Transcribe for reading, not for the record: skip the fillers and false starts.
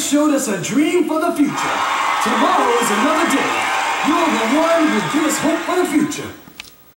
showed us a dream for the future. Tomorrow is another day. You're the one who gives us hope for the future.